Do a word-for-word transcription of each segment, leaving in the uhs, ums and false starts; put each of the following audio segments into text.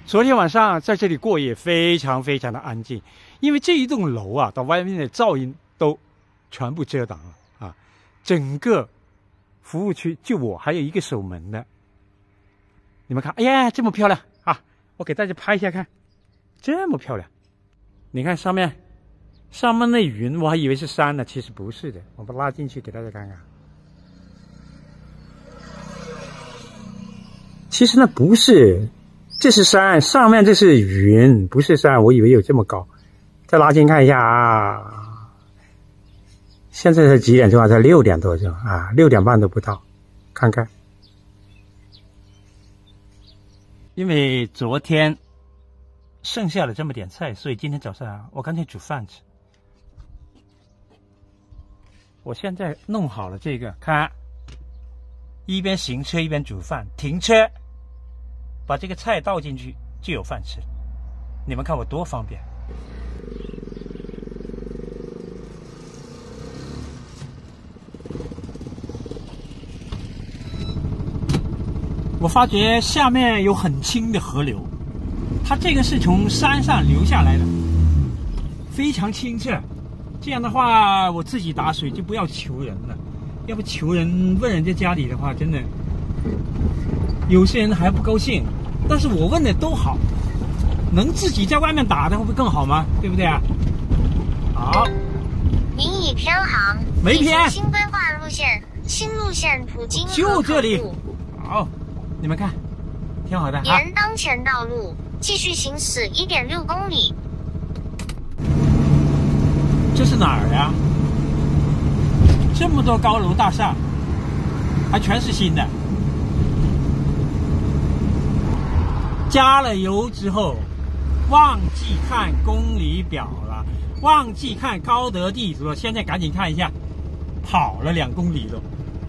昨天晚上在这里过夜，非常非常的安静，因为这一栋楼啊，到外面的噪音都全部遮挡了啊。整个服务区就我还有一个守门的，你们看，哎呀，这么漂亮啊！我给大家拍一下看，这么漂亮。你看上面，上面那云，我还以为是山呢，其实不是的。我把它拉进去给大家看看。其实那不是，这是山，上面这是云，不是山。我以为有这么高。再拉近看一下啊，现在是几点钟啊？才六点多钟啊，六点半都不到。看看，因为昨天剩下了这么点菜，所以今天早上啊，我干脆煮饭吃。我现在弄好了这个，看，一边行车一边煮饭，停车，把这个菜倒进去就有饭吃。你们看我多方便。我发觉下面有很清的河流，它这个是从山上流下来的，非常清澈。这样的话，我自己打水就不要求人了，要不求人问人家家里的话，真的有些人还不高兴。但是我问的都好，能自己在外面打的会不会更好吗？对不对啊？好， 您已偏航， 没偏， 新规划路线，新路线途经就这里。好，你们看，挺好的。 沿当前道路继续行驶 一点六公里。 这是哪儿呀？这么多高楼大厦，还全是新的。加了油之后，忘记看公里表了，忘记看高德地图了。现在赶紧看一下，跑了两公里了。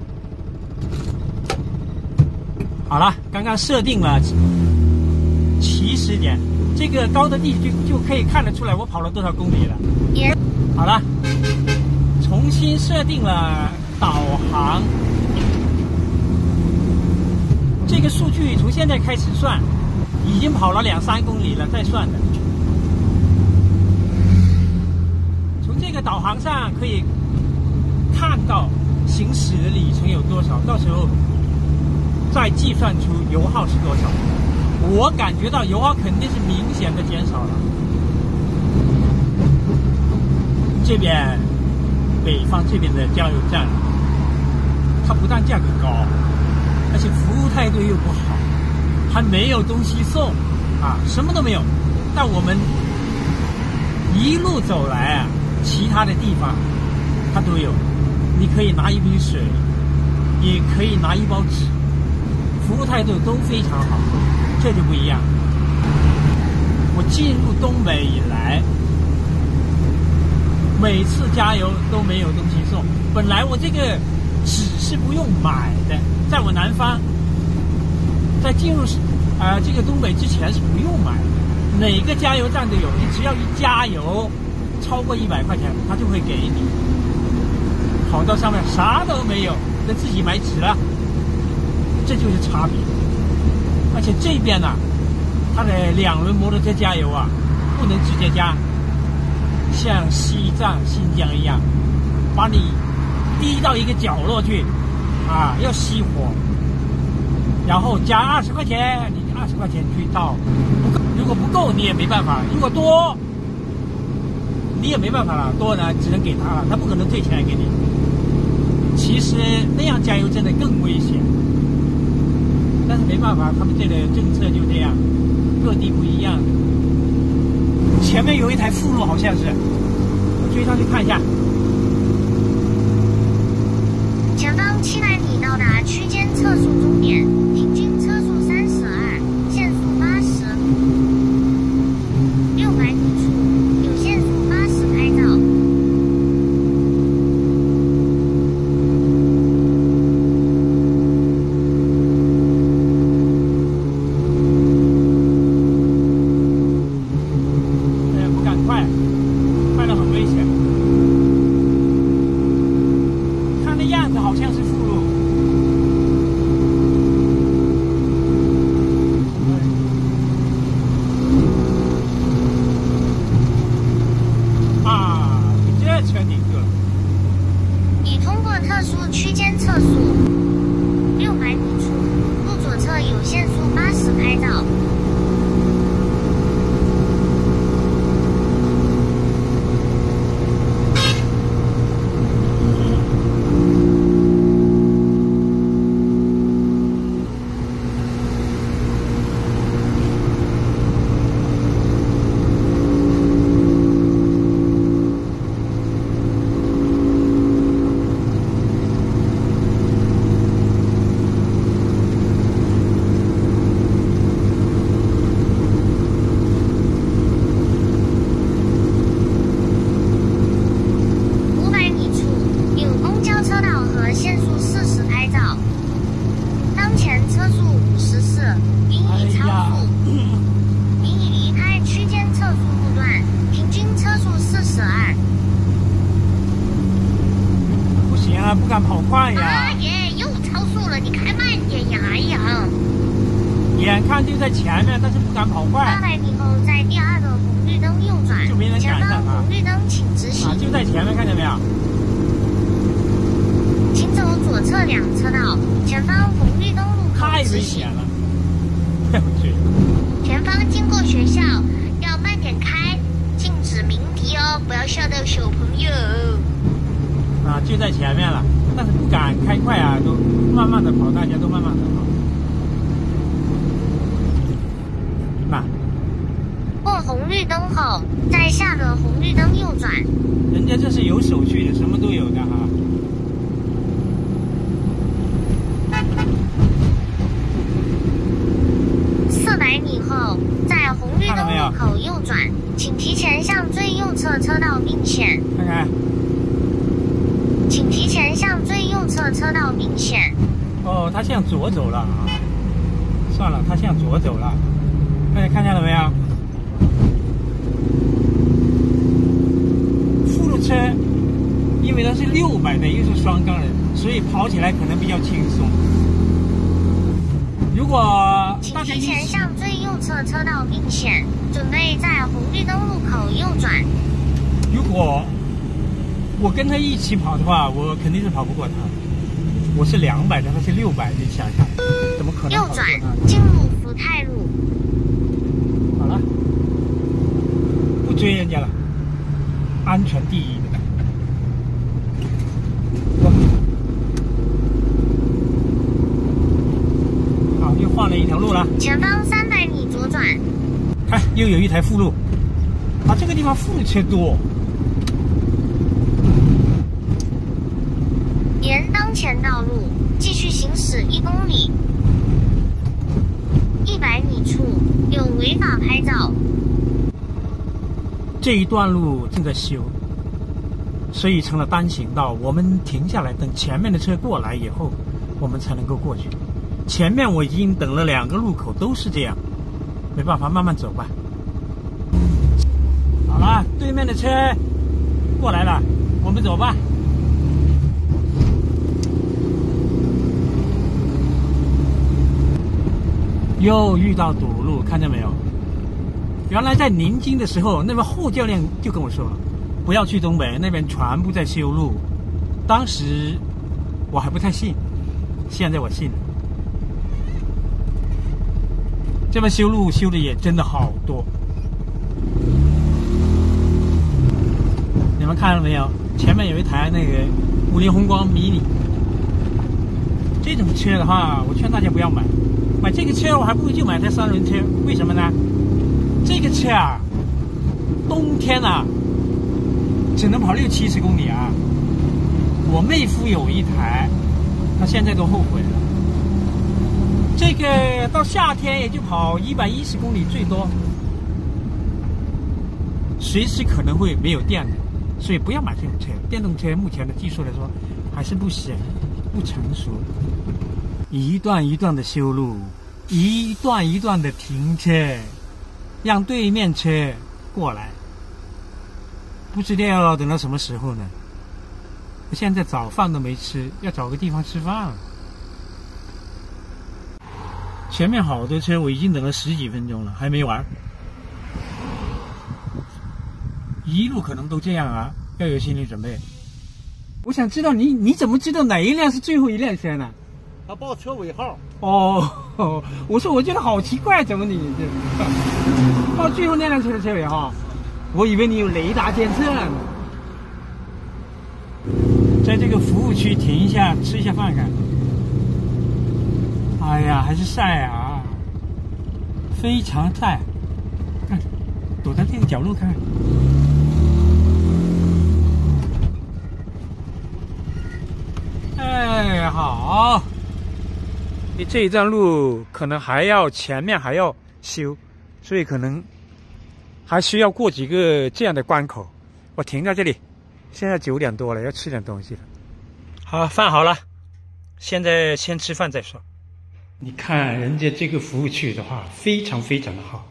好了，刚刚设定了起始点，这个高德地图就可以看得出来我跑了多少公里了。 也好了，重新设定了导航，这个数据从现在开始算，已经跑了两三公里了，再算的。从这个导航上可以看到行驶的里程有多少，到时候再计算出油耗是多少。我感觉到油耗肯定是明显的减少了。这边北方这边的加油站，它不但价格高，而且服务态度又不好，还没有东西送啊，什么都没有。但我们一路走来啊，其他的地方它都有，你可以拿一瓶水，也可以拿一包纸，服务态度都非常好，这就不一样。我进入东北以来，每次加油都没有东西送。本来我这个纸是不用买的，在我南方，在进入啊、呃、这个东北之前是不用买的，哪个加油站都有，你只要一加油超过一百块钱，他就会给你。跑到上面啥都没有，得自己买纸了，这就是差别。而且这边呢、啊，它的两轮摩托车加油啊，不能直接加。像西藏、新疆一样，把你逼到一个角落去，啊，要熄火，然后加二十块钱，你二十块钱去倒，不够，如果不够你也没办法，如果多，你也没办法了，多呢只能给他了，他不可能退钱给你。其实那样加油真的更危险，但是没办法，他们这个政策就这样，各地不一样。前面有一台副路，好像是，我追上去看一下。 前方七百米到达区间测速终点，平均车速三十二，限速八十。六百米处有限速八十拍照。 好像是副路， 了，不敢跑快呀。 啊耶，又超速了，你开慢点呀！哎呀， 眼看就在前面，但是不敢跑快。 八百米后在第二个红绿灯右转， 就没人前赶上啊方红绿灯请直行。 啊，就在前面，看见没有？ 请走左侧两车道，前方红绿灯路口太直行危险。了！对不对？ 前方经过学校，要慢点开，禁止鸣笛哦，不要吓到小朋友。 啊，就在前面了，但是不敢开快啊，都慢慢的跑，大家都慢慢的跑。那过红绿灯后，在下个红绿灯右转。 人家这是有手续的，什么都有的哈。 四百米后，在红绿灯路口右转，请提前向最右侧车道并线。 看看， 请提前向最右侧车道并线。 哦，他向左走了啊。算了，他向左走了。大家看见了没有？副路车，因为它是六百的，又是双缸的，所以跑起来可能比较轻松。如果请大家提前向最右侧车道并线，准备在红绿灯路口右转。 如果我跟他一起跑的话，我肯定是跑不过他。我是两百的，他是六百，你想想，怎么可能右转跑得过他？ 进入福泰路。 好了，不追人家了，安全第一的。好，又换了一条路了。 前方三百米左转。 看，又有一台副路。啊，这个地方副路车多。 沿当前道路继续行驶一公里。一百米处有违法拍照。 这一段路正在修，所以成了单行道。我们停下来等前面的车过来以后，我们才能够过去。前面我已经等了两个路口都是这样，没办法，慢慢走吧。好了，对面的车过来了，我们走吧。又遇到堵路，看见没有？原来在宁津的时候，那边后教练就跟我说了，不要去东北，那边全部在修路。当时我还不太信，现在我信了。这边修路修的也真的好多。你们看到没有？前面有一台那个五菱宏光迷你，这种车的话，我劝大家不要买。买这个车我还不如就买台三轮车，为什么呢？这个车啊，冬天啊，只能跑六七十公里啊。我妹夫有一台，他现在都后悔了。这个到夏天也就跑一百一十公里最多，随时可能会没有电的，所以不要买这种车。电动车目前的技术来说还是不行，不成熟。一段一段的修路，一段一段的停车，让对面车过来，不知道要等到什么时候呢？我现在早饭都没吃，要找个地方吃饭了。前面好多车，我已经等了十几分钟了，还没完。一路可能都这样啊，要有心理准备。我想知道你你怎么知道哪一辆是最后一辆车呢？ 他报车尾号。 哦，我说我觉得好奇怪，怎么你这报最后那辆车的车尾号？我以为你有雷达监测呢。在这个服务区停一下，吃一下饭看。哎呀，还是晒啊，非常晒。看，躲在这个角落看。哎，好。你这一段路可能还要前面还要修，所以可能还需要过几个这样的关口。我停在这里，现在九点多了，要吃点东西了。好，饭好了，现在先吃饭再说。你看人家这个服务区的话，非常非常的好。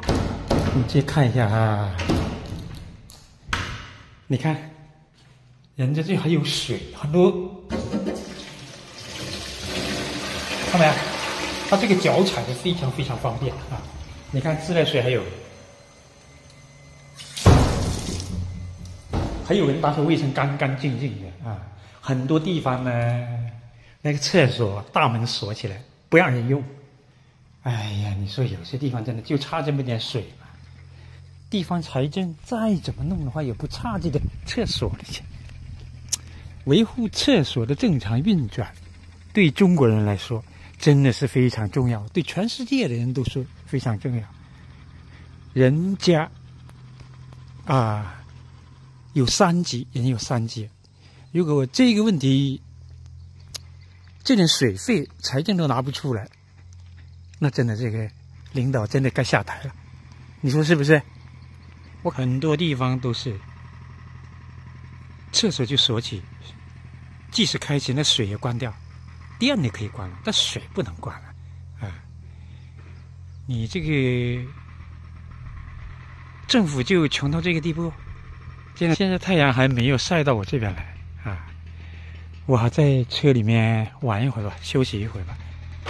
你再看一下啊，你看人家这还有水，很多，看没有？它这个脚踩的非常非常方便啊！你看自来水还有，还有人打扫卫生干干净净的啊！很多地方呢，那个厕所大门锁起来不让人用。哎呀，你说有些地方真的就差这么点水嘛？地方财政再怎么弄的话，也不差这个厕所的钱。维护厕所的正常运转，对中国人来说真的是非常重要，对全世界的人都说非常重要。人家啊有三级，人有三级。如果这个问题，这点水费财政都拿不出来，那真的这个领导真的该下台了。你说是不是？我很多地方都是厕所就锁起，即使开启，那水也关掉，电你可以关了，但水不能关了啊！你这个政府就穷到这个地步。现在现在太阳还没有晒到我这边来啊，我还在车里面玩一会儿吧，休息一会儿吧。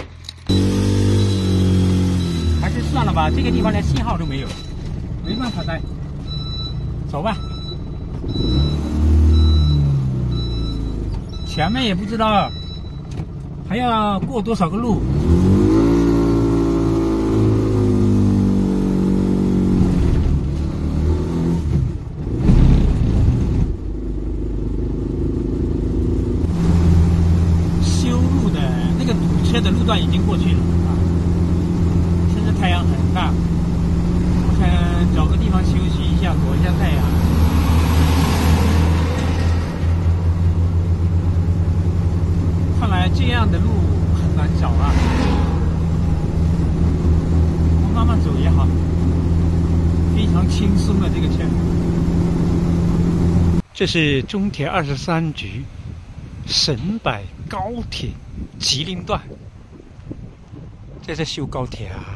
还是算了吧，这个地方连信号都没有，没办法待。走吧，前面也不知道还要过多少个路。修路的那个堵车的路段已经过去了啊，现在太阳很大，我想找个地方休息一下，躲一下太阳。看来这样的路很难找啊，我慢慢走也好，非常轻松的这个车。这是中铁二十三局沈柏高铁吉林段，这是修高铁啊！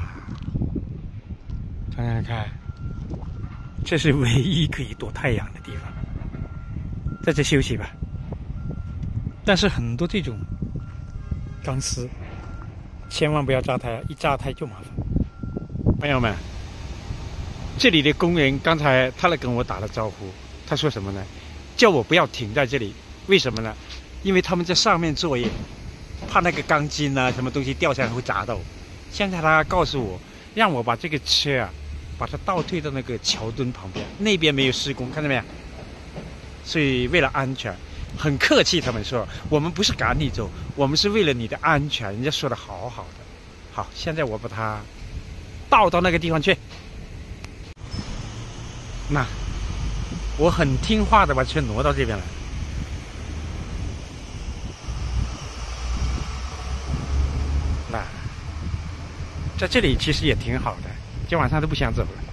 看看看，这是唯一可以躲太阳的地方，在这休息吧。但是很多这种钢丝，千万不要扎胎，一扎胎就麻烦。朋友们，这里的工人刚才他来跟我打了招呼，他说什么呢？叫我不要停在这里，为什么呢？因为他们在上面作业，怕那个钢筋啊什么东西掉下来会砸到我。现在他告诉我，让我把这个车啊，把它倒退到那个桥墩旁边，那边没有施工，看到没有？所以为了安全，很客气，他们说我们不是赶你走，我们是为了你的安全，人家说的好好的。好，现在我把它倒到那个地方去。那我很听话的把车挪到这边来。那在这里其实也挺好的，今晚上都不想走了。